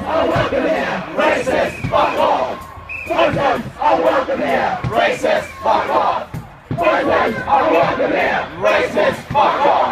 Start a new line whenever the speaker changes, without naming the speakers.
are welcome here. Racist, fuck off. Muslims are welcome here. Racist, fuck off. Muslims are welcome here. Racist, fuck off.